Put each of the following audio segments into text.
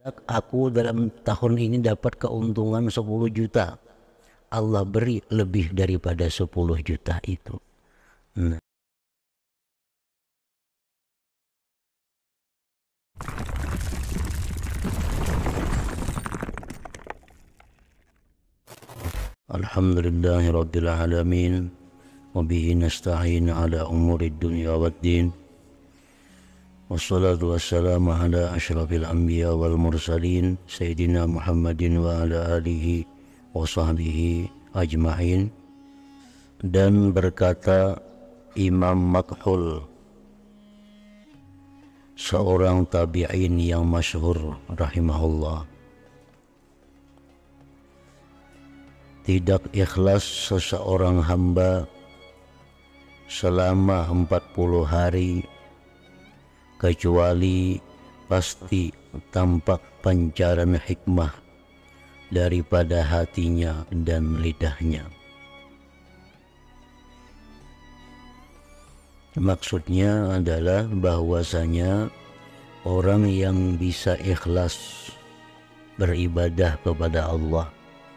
aku dalam tahun ini dapat keuntungan 10 juta. Allah beri lebih daripada 10 juta itu. Nah, alhamdulillahi rabbil alamin, wa bihi nasta'in ala umuri dunya waddin, wassalatu wassalamu ala asyrafil anbiya wal mursalin sayyidina Muhammadin wa ala alihi wa sahbihi ajma'in. Dan berkata Imam Makhul, seorang tabi'in yang masyhur rahimahullah, tidak ikhlas seseorang hamba selama 40 hari kecuali pasti tampak pancaran hikmah daripada hatinya dan lidahnya. Maksudnya adalah bahwasanya orang yang bisa ikhlas beribadah kepada Allah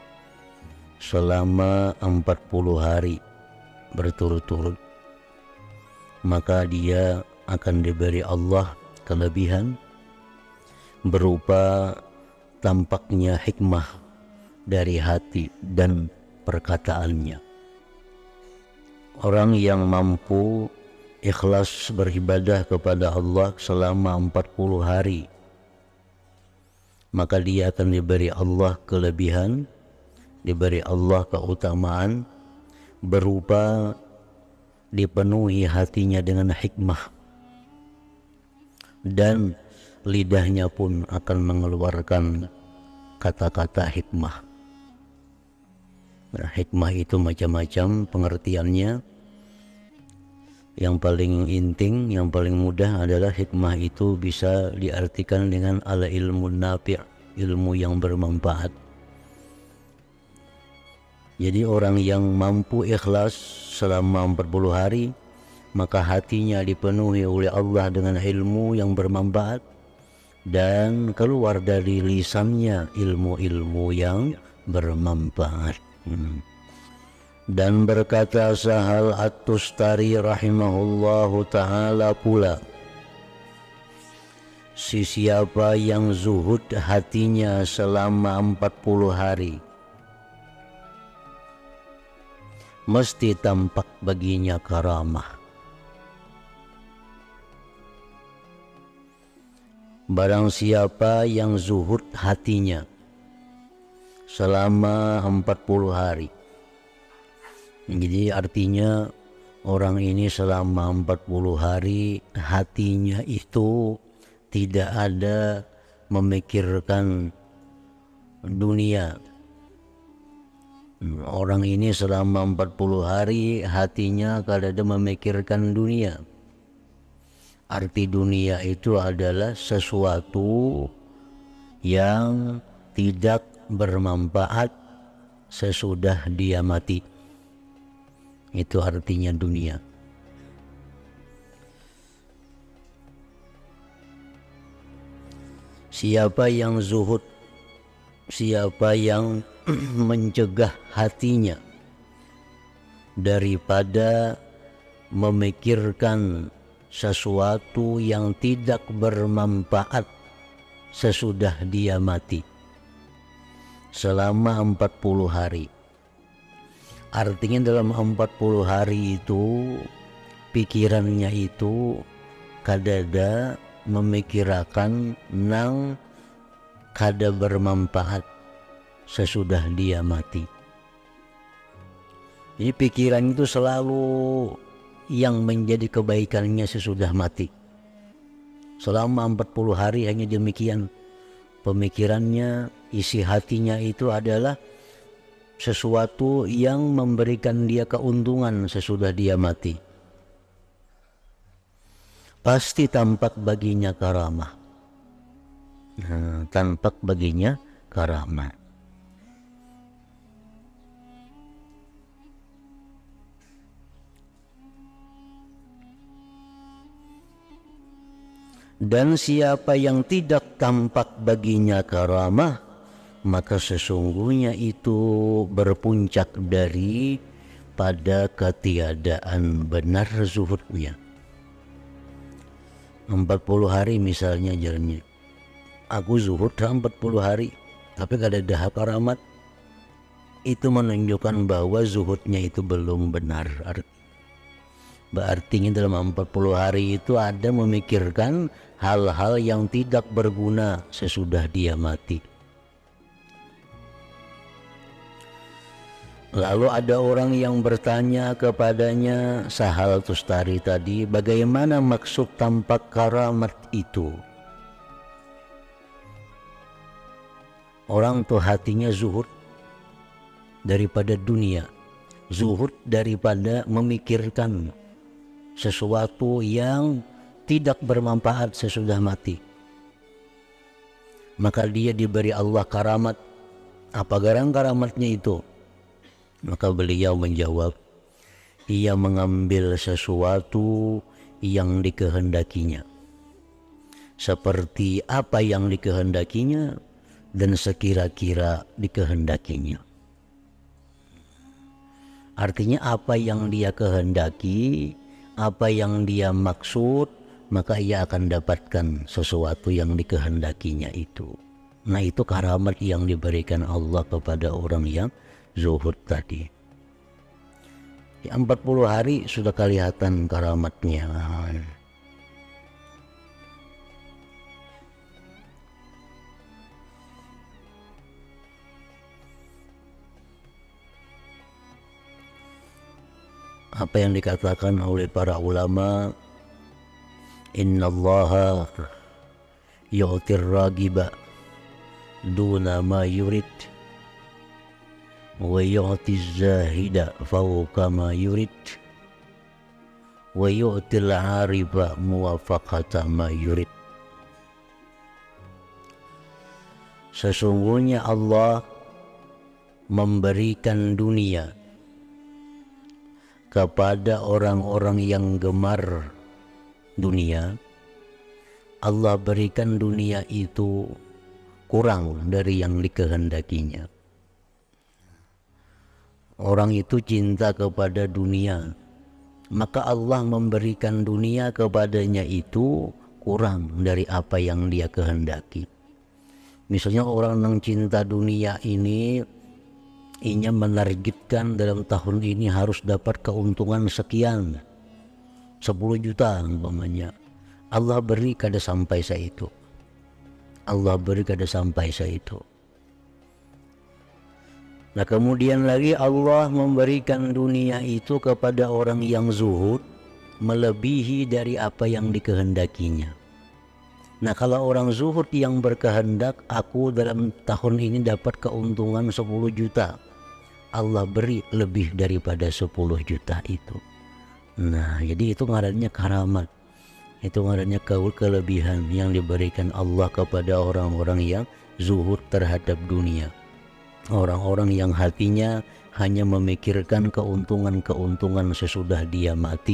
selama 40 hari berturut-turut, maka dia akan diberi Allah kelebihan berupa tampaknya hikmah dari hati dan perkataannya. Orang yang mampu ikhlas beribadah kepada Allah selama 40 hari, maka dia akan diberi Allah kelebihan, diberi Allah keutamaan berupa dipenuhi hatinya dengan hikmah, dan lidahnya pun akan mengeluarkan kata-kata hikmah. Nah, hikmah itu macam-macam pengertiannya. Yang paling inting, yang paling mudah adalah hikmah itu bisa diartikan dengan al ilmu nafi', ilmu yang bermanfaat. Jadi orang yang mampu ikhlas selama 40 hari, maka hatinya dipenuhi oleh Allah dengan ilmu yang bermanfaat, dan keluar dari lisannya ilmu-ilmu yang bermanfaat. Dan berkata Sahal At-Tustari rahimahullahu ta'ala pula, siapa yang zuhud hatinya selama 40 hari, mesti tampak baginya karamah. Barang siapa yang zuhud hatinya selama 40 hari, jadi artinya orang ini selama 40 hari hatinya itu tidak ada memikirkan dunia. Orang ini selama 40 hari hatinya kada ada memikirkan dunia. Arti dunia itu adalah sesuatu yang tidak bermanfaat sesudah dia mati. Itu artinya dunia. Siapa yang zuhud, siapa yang mencegah hatinya daripada memikirkan sesuatu yang tidak bermanfaat sesudah dia mati selama 40 hari. Artinya dalam 40 hari itu pikirannya itu kadada memikirkan nang kada bermanfaat sesudah dia mati. Jadi pikiran itu selalu yang menjadi kebaikannya sesudah mati. Selama 40 hari hanya demikian. Pemikirannya, isi hatinya itu adalah sesuatu yang memberikan dia keuntungan sesudah dia mati. Pasti tampak baginya karamah. Tampak baginya karamah. Dan siapa yang tidak tampak baginya karamah, maka sesungguhnya itu berpuncak dari pada ketiadaan benar zuhudnya. 40 hari misalnya jalannya, aku zuhud 40 hari tapi gak ada dahak karamat, itu menunjukkan bahwa zuhudnya itu belum benar. Artinya dalam 40 hari itu ada memikirkan hal-hal yang tidak berguna sesudah dia mati. Lalu ada orang yang bertanya kepadanya, Sahal Tustari tadi, bagaimana maksud tampak karamat itu? Orang tuh hatinya zuhud daripada dunia, zuhud daripada memikirkan sesuatu yang tidak bermanfaat sesudah mati. Maka dia diberi Allah karamat. Apa garang karamatnya itu? Maka beliau menjawab, ia mengambil sesuatu yang dikehendakinya, seperti apa yang dikehendakinya dan sekira-kira dikehendakinya. Artinya apa yang dia kehendaki, apa yang dia maksud, maka ia akan dapatkan sesuatu yang dikehendakinya itu. Nah, itu karamat yang diberikan Allah kepada orang yang zuhud tadi. Di 40 hari sudah kelihatan karamatnya. Apa yang dikatakan oleh para ulama, innallaha yu'tir ragiba duna ma yurid wa yu'ti zahida fawqa ma yurid wa yu'til arifa muwafaqata ma yurid. Sesungguhnya Allah memberikan dunia kepada orang-orang yang gemar dunia. Allah berikan dunia itu kurang dari yang dikehendakinya. Orang itu cinta kepada dunia, maka Allah memberikan dunia kepadanya itu kurang dari apa yang dia kehendaki. Misalnya orang yang cinta dunia ini, ia menargetkan dalam tahun ini harus dapat keuntungan sekian, 10 juta umpamanya. Allah beri kada sampai seitu. Allah beri kada sampai seitu. Nah, kemudian lagi Allah memberikan dunia itu kepada orang yang zuhud melebihi dari apa yang dikehendakinya. Nah, kalau orang zuhud yang berkehendak, aku dalam tahun ini dapat keuntungan 10 juta. Allah beri lebih daripada 10 juta itu. Nah, jadi itu ngarannya karamat. Itu ngarannya kelebihan yang diberikan Allah kepada orang-orang yang zuhud terhadap dunia. Orang-orang yang hatinya hanya memikirkan keuntungan-keuntungan sesudah dia mati.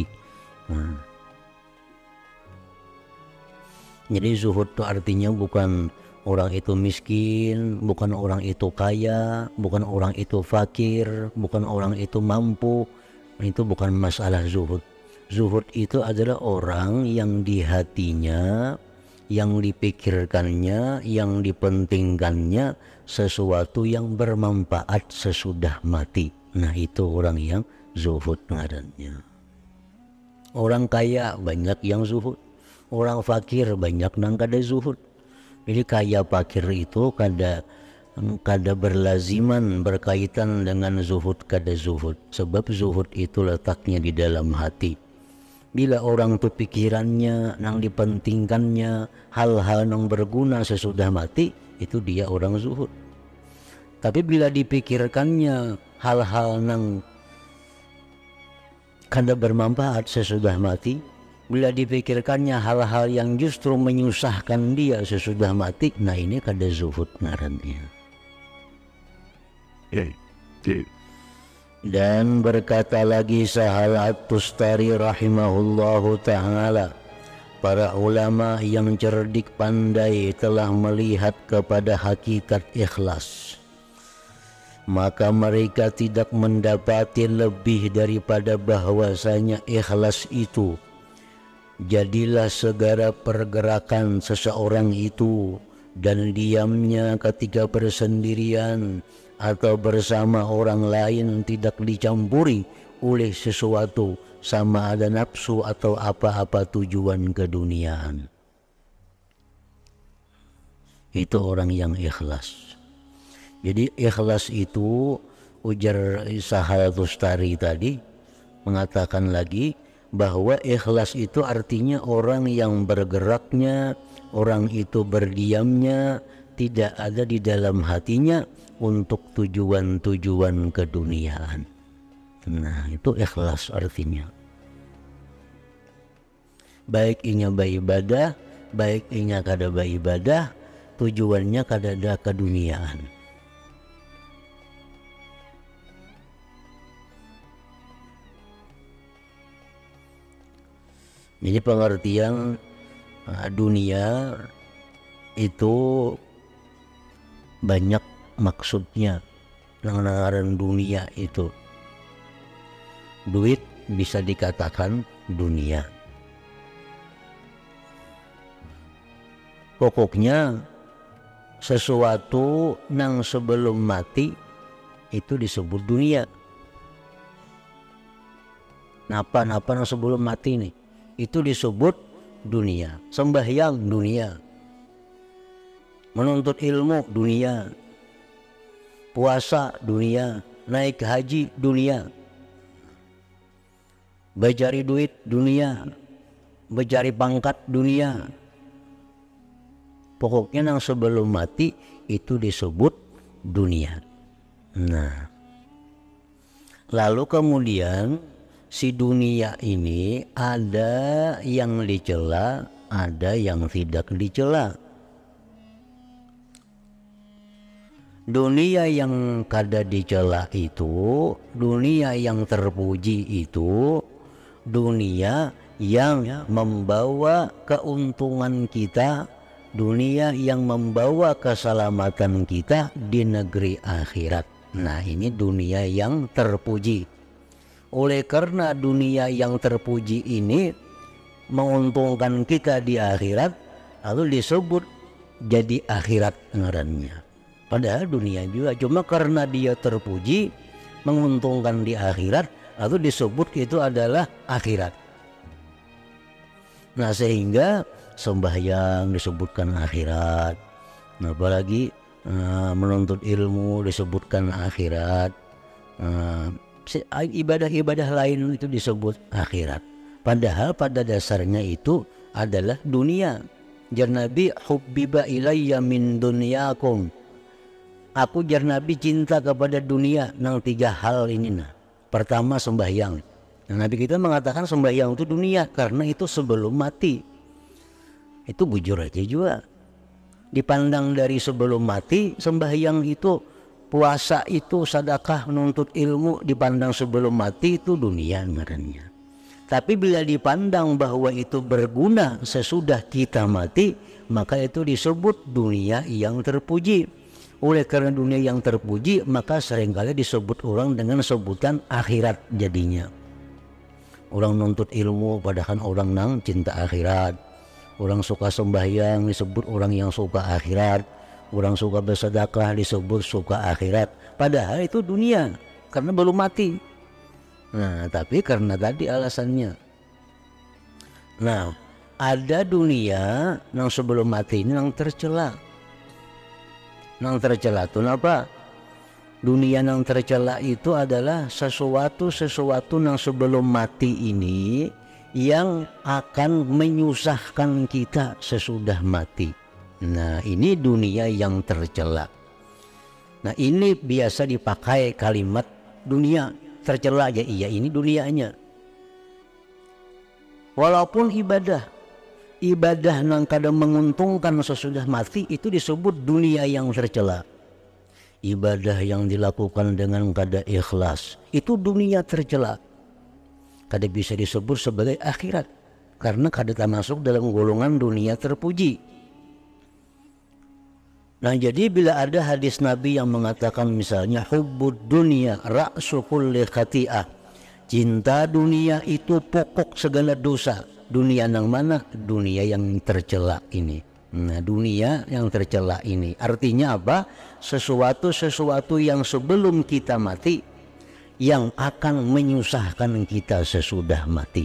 Jadi zuhud itu artinya bukan orang itu miskin, bukan orang itu kaya, bukan orang itu fakir, bukan orang itu mampu. Itu bukan masalah zuhud. Zuhud itu adalah orang yang di hatinya, yang dipikirkannya, yang dipentingkannya sesuatu yang bermanfaat sesudah mati. Nah, itu orang yang zuhud ngarannya. Orang kaya banyak yang zuhud, orang fakir banyak nang kada zuhud. Jadi kaya fakir itu kada berlaziman berkaitan dengan zuhud kada zuhud, sebab zuhud itu letaknya di dalam hati. Bila orang itu pikirannya nang dipentingkannya hal-hal yang berguna sesudah mati, itu dia orang zuhud. Tapi bila dipikirkannya hal-hal nang kada bermanfaat sesudah mati, bila dipikirkannya hal-hal yang justru menyusahkan dia sesudah mati, nah ini kada zuhud ngarannya. Dan berkata lagi Sahal At-Tustari rahimahullahu ta'ala, para ulama yang cerdik pandai telah melihat kepada hakikat ikhlas, maka mereka tidak mendapati lebih daripada bahwasanya ikhlas itu jadilah segala pergerakan seseorang itu dan diamnya ketika bersendirian atau bersama orang lain tidak dicampuri oleh sesuatu, sama ada nafsu atau apa-apa tujuan keduniaan. Itu orang yang ikhlas. Jadi ikhlas itu, ujar Sahal Tustari tadi mengatakan lagi bahwa ikhlas itu artinya orang yang bergeraknya, orang itu berdiamnya tidak ada di dalam hatinya untuk tujuan-tujuan keduniaan. Nah, itu ikhlas artinya. Baik inya beribadah, baik inya kada beribadah, tujuannya kada ada keduniaan. Jadi pengertian dunia itu banyak maksudnya. Ngaran dunia itu duit bisa dikatakan dunia. Pokoknya sesuatu nang sebelum mati itu disebut dunia. Napa nang sebelum mati nih itu disebut dunia. Sembahyang dunia, menuntut ilmu dunia, puasa dunia, naik haji dunia, mencari duit dunia, mencari pangkat dunia. Pokoknya yang sebelum mati itu disebut dunia. Nah, lalu kemudian si dunia ini ada yang dicela, ada yang tidak dicela. Dunia yang kada dicela itu, dunia yang terpuji itu, dunia yang membawa keuntungan kita, dunia yang membawa keselamatan kita di negeri akhirat. Nah, ini dunia yang terpuji. Oleh karena dunia yang terpuji ini menguntungkan kita di akhirat, lalu disebut jadi akhirat ngarannya. Padahal dunia juga, cuma karena dia terpuji menguntungkan di akhirat, lalu disebut itu adalah akhirat. Nah, sehingga sembahyang disebutkan akhirat, nah, apalagi menuntut ilmu disebutkan akhirat, ibadah-ibadah lain itu disebut akhirat. Padahal pada dasarnya itu adalah dunia. Jar Nabi, hubbiba ilayya min dunyakum, aku jar Nabi cinta kepada dunia nang tiga hal ini. Nah, pertama sembahyang. Nah, Nabi kita mengatakan sembahyang itu dunia karena itu sebelum mati. Itu bujur aja juga. Dipandang dari sebelum mati, sembahyang itu, puasa itu, sedekah, menuntut ilmu, dipandang sebelum mati itu dunia ngarannya. Tapi bila dipandang bahwa itu berguna sesudah kita mati, maka itu disebut dunia yang terpuji. Oleh karena dunia yang terpuji, maka seringkali disebut orang dengan sebutan akhirat jadinya. Orang nuntut ilmu padahal orang nang cinta akhirat. Orang suka sembahyang disebut orang yang suka akhirat. Orang suka bersedekah disebut suka akhirat. Padahal itu dunia karena belum mati. Nah, tapi karena tadi alasannya. Nah, ada dunia yang sebelum mati ini yang tercela. Yang tercela itu apa? Dunia yang tercela itu adalah sesuatu yang sebelum mati ini yang akan menyusahkan kita sesudah mati. Nah, ini dunia yang tercela. Nah, ini biasa dipakai kalimat dunia tercela aja. Iya, ini dunianya. Walaupun ibadah yang kadang menguntungkan sesudah mati itu disebut dunia yang tercela. Ibadah yang dilakukan dengan kada ikhlas itu dunia tercela. Kada bisa disebut sebagai akhirat. karena kada termasuk dalam golongan dunia terpuji. Nah, jadi bila ada hadis Nabi yang mengatakan misalnya hubbud dunya ra'su kulli khati'ah, cinta dunia itu pokok segala dosa. Dunia yang mana? Dunia yang tercela ini. Nah, dunia yang tercela ini artinya apa? Sesuatu yang sebelum kita mati, yang akan menyusahkan kita sesudah mati.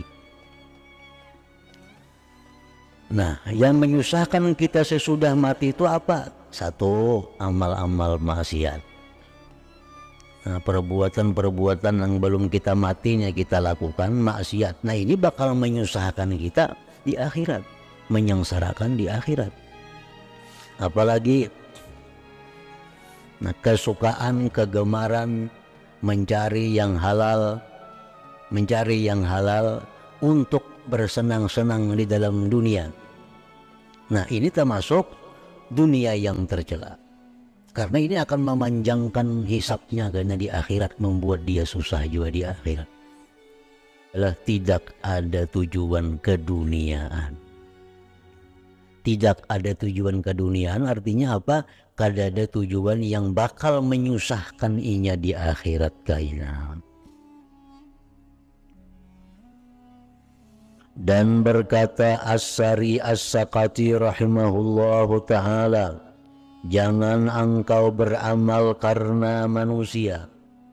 Nah, yang menyusahkan kita sesudah mati itu apa? Satu, amal-amal maksiat. Nah, perbuatan-perbuatan yang belum kita matinya kita lakukan maksiat. Nah, ini bakal menyusahkan kita di akhirat, menyengsarakan di akhirat. Apalagi kesukaan, kegemaran mencari yang halal untuk bersenang-senang di dalam dunia. Nah, ini termasuk dunia yang tercela, karena ini akan memanjangkan hisabnya, karena di akhirat membuat dia susah juga di akhirat. Adalah tidak ada tujuan keduniaan. Tidak ada tujuan keduniaan artinya apa? Kada ada tujuan yang bakal menyusahkan inya di akhirat kaina. Dan berkata As-Sari As-Sakati rahimahullahu ta'ala, jangan engkau beramal karena manusia.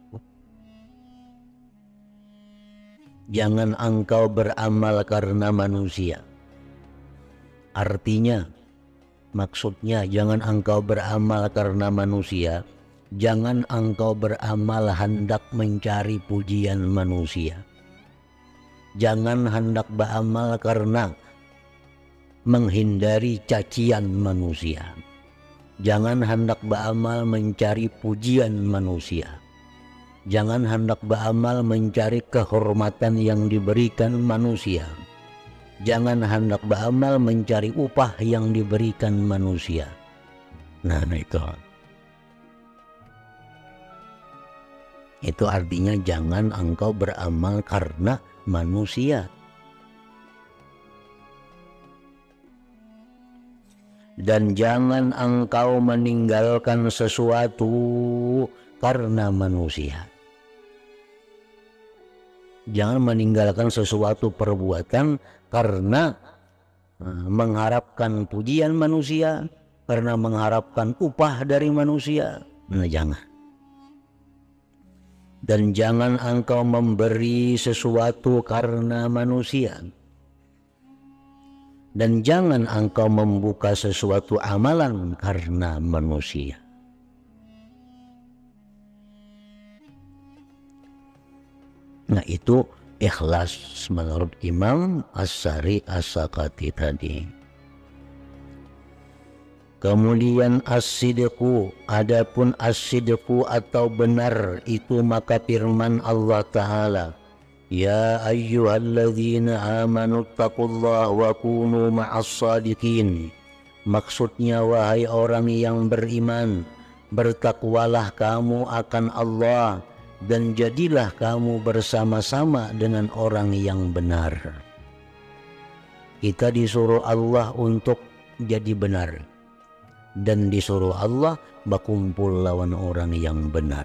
Jangan engkau beramal karena manusia. Artinya, maksudnya jangan engkau beramal karena manusia. Jangan engkau beramal hendak mencari pujian manusia. Jangan hendak beramal karena menghindari cacian manusia. Jangan hendak beramal mencari pujian manusia. Jangan hendak beramal mencari kehormatan yang diberikan manusia. Jangan hendak beramal mencari upah yang diberikan manusia. Nah, itu artinya jangan engkau beramal karena manusia. Dan jangan engkau meninggalkan sesuatu karena manusia. Jangan meninggalkan sesuatu perbuatan karena mengharapkan pujian manusia, karena mengharapkan upah dari manusia. Nah, jangan. Dan jangan engkau memberi sesuatu karena manusia. Dan jangan engkau membuka sesuatu amalan karena manusia. Nah, itu ikhlas menurut Imam As-Sari As-Sakati tadi. Kemudian as-sidqu, adapun as-sidqu atau benar itu maka firman Allah Ta'ala, ya ayyuhalladzina amanu taqullaha wa kunu ma'as sadiqin. Maksudnya, wahai orang yang beriman, bertakwalah kamu akan Allah dan jadilah kamu bersama-sama dengan orang yang benar. Kita disuruh Allah untuk jadi benar, dan disuruh Allah berkumpul lawan orang yang benar.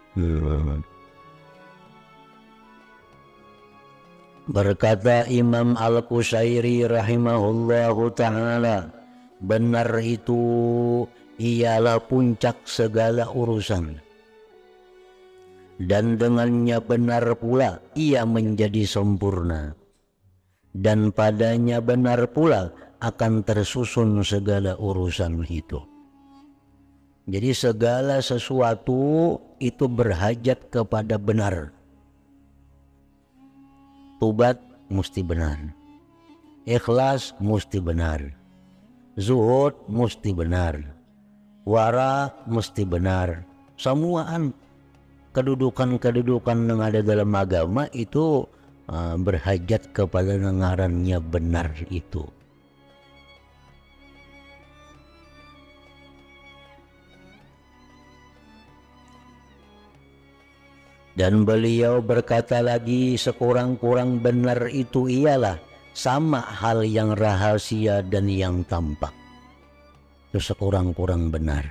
Berkata Imam Al-Qushairi rahimahullahu ta'ala, benar itu ialah puncak segala urusan, dan dengannya benar pula ia menjadi sempurna, dan padanya benar pula akan tersusun segala urusan itu. Jadi segala sesuatu itu berhajat kepada benar. Tobat mesti benar, ikhlas mesti benar, zuhud mesti benar, wara mesti benar. Semuaan kedudukan-kedudukan yang ada dalam agama itu berhajat kepada ngarannya benar itu. Dan beliau berkata lagi, sekurang-kurang benar itu ialah sama hal yang rahasia dan yang tampak. Itu sekurang-kurang benar.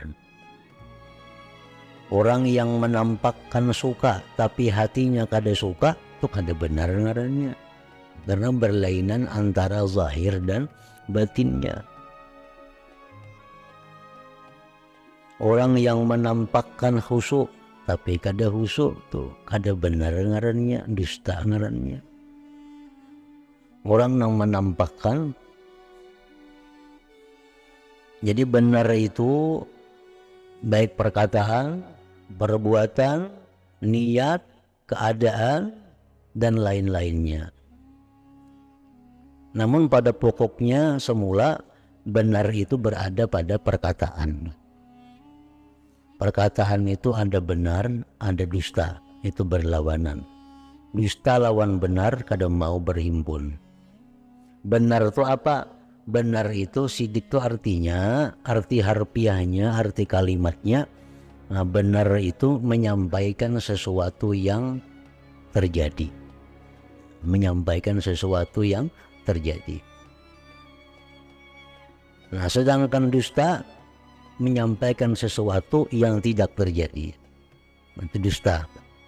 Orang yang menampakkan suka tapi hatinya kada suka, itu kada benar ngarannya. Karena berlainan antara zahir dan batinnya. Orang yang menampakkan khusyuk tapi kada khusyuk, tuh kada benar ngarannya, dusta ngarannya. Orang yang menampakkan, jadi benar itu baik perkataan, perbuatan, niat, keadaan, dan lain-lainnya. Namun pada pokoknya semula benar itu berada pada perkataan. Perkataan itu ada benar, ada dusta, itu berlawanan. Dusta lawan benar kada mau berhimpun. Benar itu apa? Benar itu sidik itu artinya, arti harfiahnya, arti kalimatnya. Nah, benar itu menyampaikan sesuatu yang terjadi. Menyampaikan sesuatu yang terjadi. Nah, sedangkan dusta menyampaikan sesuatu yang tidak terjadi. Itu dusta.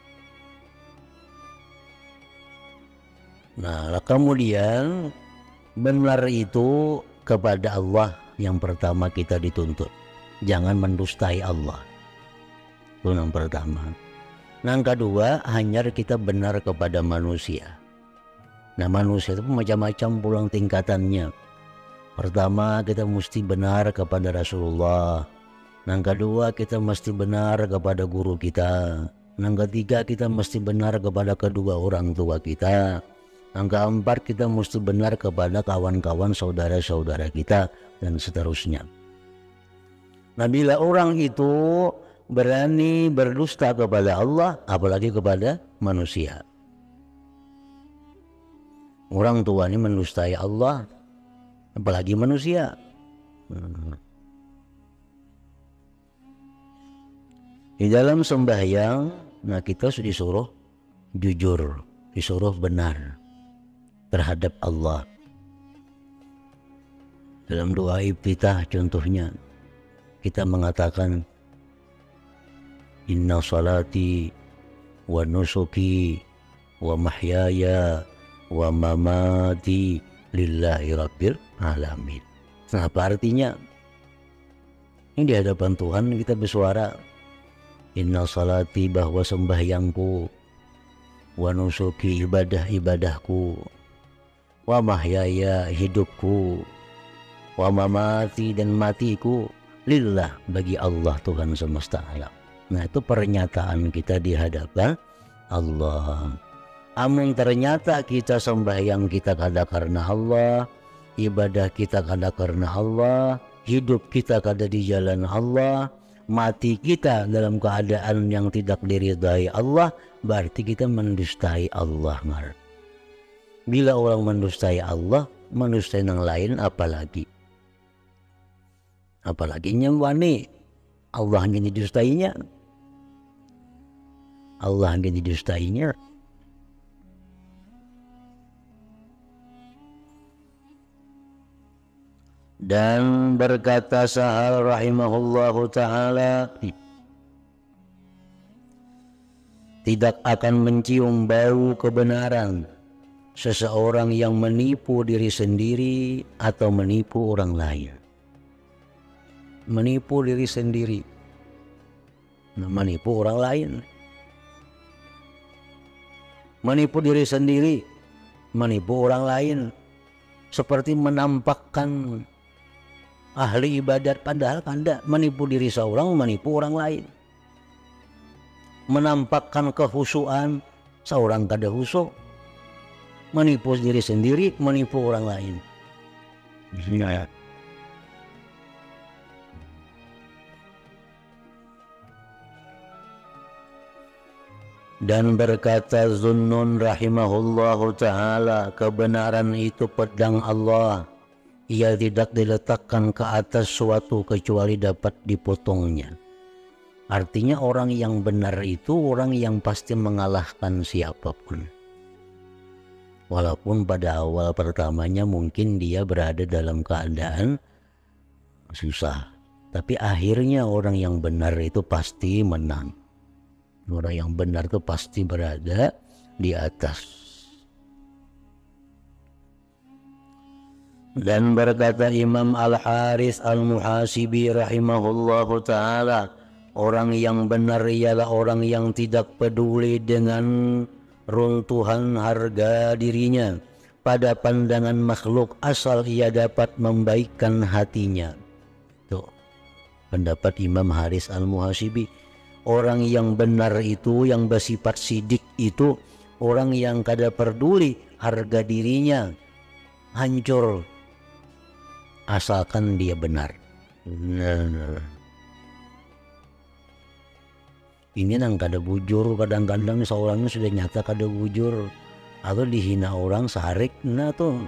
Nah, kemudian benar itu kepada Allah yang pertama kita dituntut. Jangan mendustai Allah. Itu yang pertama. Yang kedua, hanya kita benar kepada manusia. Nah, manusia itu macam-macam pulang tingkatannya. Pertama, kita mesti benar kepada Rasulullah. Yang kedua, kita mesti benar kepada guru kita. Yang ketiga, kita mesti benar kepada kedua orang tua kita. Yang keempat, kita mesti benar kepada kawan-kawan saudara-saudara kita, dan seterusnya. Nah, bila orang itu berani berdusta kepada Allah, apalagi kepada manusia. Orang tua ini mendustai Allah, apalagi manusia. Di dalam sembahyang, nah kita sudah disuruh jujur, disuruh benar terhadap Allah. Dalam doa iftitah contohnya, kita mengatakan inna salati wa nusuki wa mahyaya wa mamati lillahi rabbil alamin. Nah, apa artinya? Ini di hadapan Tuhan kita bersuara inna salati, bahwa sembahyangku, wa nusuki, ibadah-ibadahku, wa mahyaya, hidupku, wa mamati, dan matiku, lillah, bagi Allah Tuhan semesta alam. Nah, itu pernyataan kita di hadapan Allah. Amin, ternyata kita sembahyang kita kada karena Allah, ibadah kita kada karena Allah, hidup kita kada di jalan Allah, mati kita dalam keadaan yang tidak diridai Allah, berarti kita mendustai Allah. Bila orang mendustai Allah, mendustai yang lain apalagi nyembani Allah hanya didustainya. Allah hanya didustainya. Dan berkata Sahal rahimahullahu ta'ala, tidak akan mencium bau kebenaran seseorang yang menipu diri sendiri atau menipu orang lain. Menipu diri sendiri, menipu orang lain. Menipu diri sendiri, menipu orang lain, seperti menampakkan ahli ibadat padahal kada, menipu diri seorang, menipu orang lain. Menampakkan kehusuan, seorang kada khusyuk, menipu diri sendiri, menipu orang lain. Ya. Dan berkata Zunnun rahimahullahu ta'ala, kebenaran itu pedang Allah, ia tidak diletakkan ke atas suatu kecuali dapat dipotongnya. Artinya orang yang benar itu orang yang pasti mengalahkan siapapun. Walaupun pada awal pertamanya mungkin dia berada dalam keadaan susah, tapi akhirnya orang yang benar itu pasti menang. Orang yang benar itu pasti berada di atas. Dan berkata Imam Al-Harits Al-Muhasibi rahimahullahu ta'ala, orang yang benar ialah orang yang tidak peduli dengan runtuhan harga dirinya pada pandangan makhluk asal ia dapat membaikkan hatinya. Tuh, pendapat Imam Harits Al-Muhasibi. Orang yang benar itu, yang bersifat sidik itu, orang yang kada peduli harga dirinya hancur asalkan dia benar. Ini nang kada bujur, kadang-kadang seorangnya sudah nyata kada bujur atau dihina orang sarik, nah tuh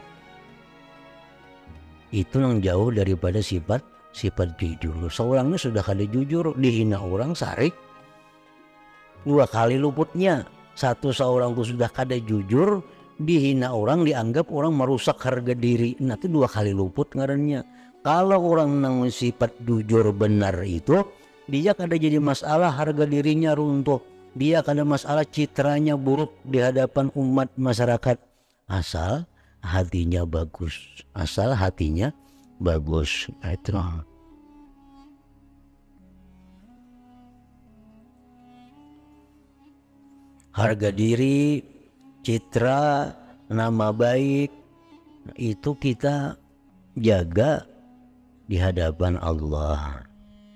itu nang jauh daripada sifat jujur. Seorangnya sudah kada jujur, dihina orang sarik, dua kali luputnya. Satu, seorang itu sudah kada jujur, dihina orang, dianggap orang merusak harga diri, nah itu dua kali luput ngarannya. Kalau orang nang sifat jujur benar itu, dia kada jadi masalah harga dirinya runtuh, dia kada masalah citranya buruk di hadapan umat masyarakat, asal hatinya bagus, asal hatinya bagus. Itu harga diri, citra, nama baik itu kita jaga di hadapan Allah.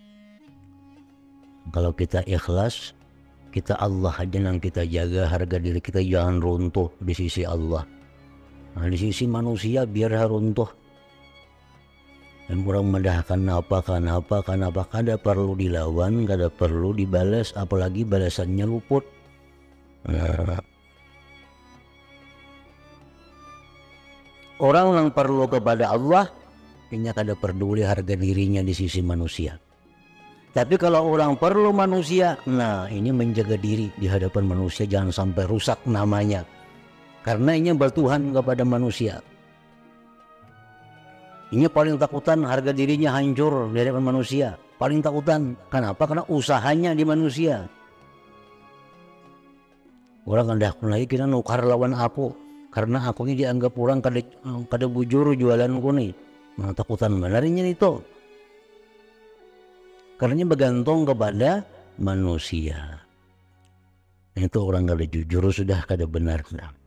Kalau kita ikhlas, kita Allah aja yang kita jaga, harga diri kita jangan runtuh di sisi Allah. Nah, di sisi manusia biar runtuh. Dan orang medahkan apa, kada perlu dilawan, kada perlu dibalas, apalagi balasannya luput. Nah, orang yang perlu kepada Allah, ini kada peduli harga dirinya di sisi manusia. Tapi kalau orang perlu manusia, nah ini menjaga diri di hadapan manusia, jangan sampai rusak namanya. Karena ini bertuhan kepada manusia. Ini paling takutan harga dirinya hancur di hadapan manusia. Paling takutan. Kenapa? Karena usahanya di manusia. Orang hendak lagi kita nukar lawan aku. Karena aku ini dianggap orang kada bujur jualanku nih. Nah, takutan benarnya itu. Karena bergantung kepada manusia. Itu orang kada jujur sudah kada benar.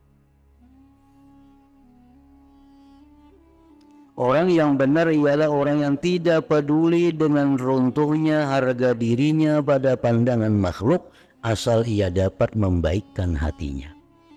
Orang yang benar ialah orang yang tidak peduli dengan runtuhnya harga dirinya pada pandangan makhluk, asal ia dapat membaikkan hatinya.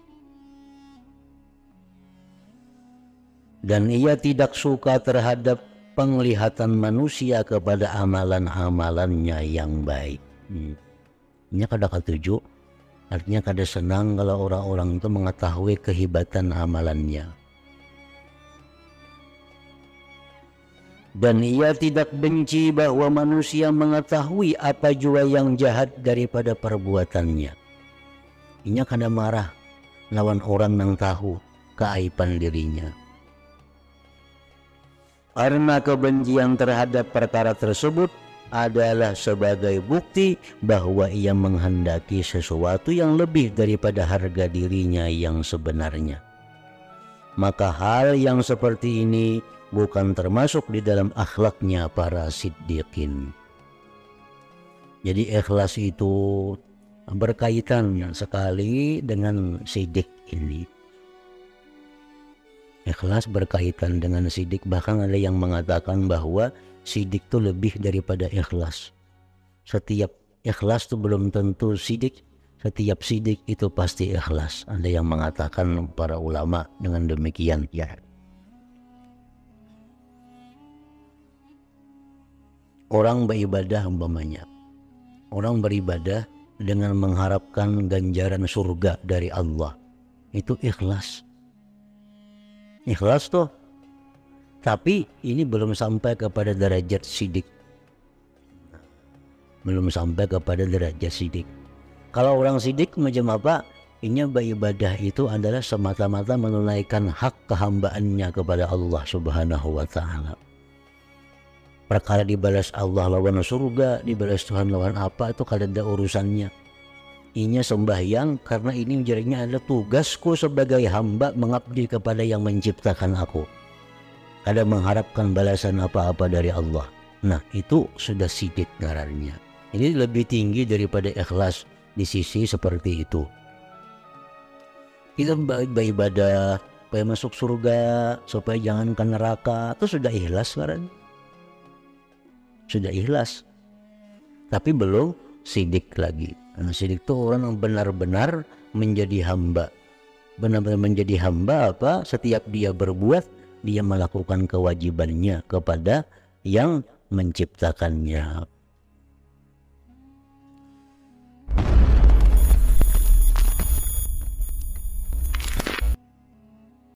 Dan ia tidak suka terhadap penglihatan manusia kepada amalan-amalannya yang baik. Ini kada ketujuh, artinya kada senang kalau orang-orang itu mengetahui kehebatan amalannya. Dan ia tidak benci bahwa manusia mengetahui apa jua yang jahat daripada perbuatannya. Ini kada marah lawan orang yang tahu keaiban dirinya. Karena kebencian terhadap perkara tersebut adalah sebagai bukti bahwa ia menghendaki sesuatu yang lebih daripada harga dirinya yang sebenarnya. Maka hal yang seperti ini bukan termasuk di dalam akhlaknya para siddiqin. Jadi ikhlas itu berkaitan sekali dengan sidik ini. Ikhlas berkaitan dengan sidik, bahkan ada yang mengatakan bahwa sidik itu lebih daripada ikhlas. Setiap ikhlas itu belum tentu sidik, setiap sidik itu pasti ikhlas. Ada yang mengatakan para ulama dengan demikian. Ya. Orang beribadah umpamanya, orang beribadah dengan mengharapkan ganjaran surga dari Allah, itu ikhlas. Ikhlas tuh, tapi ini belum sampai kepada derajat sidik. Belum sampai kepada derajat sidik. Kalau orang sidik macam apa? Ini beribadah itu adalah semata-mata menunaikan hak kehambaannya kepada Allah Subhanahu wa Ta'ala. Perkara dibalas Allah lawan surga, dibalas Tuhan lawan apa, itu kada ada urusannya. Inya sembahyang karena ini menjadinya adalah tugasku sebagai hamba mengabdi kepada yang menciptakan aku. Kada mengharapkan balasan apa-apa dari Allah. Nah, itu sudah sidik ngarannya. Ini lebih tinggi daripada ikhlas di sisi seperti itu. Kita beribadah supaya masuk surga, supaya jangan ke neraka, itu sudah ikhlas ngaran. Sudah ikhlas. Tapi belum sidik lagi. Karena sidik itu orang yang benar-benar menjadi hamba. Benar-benar menjadi hamba apa? Setiap dia berbuat, dia melakukan kewajibannya kepada yang menciptakannya.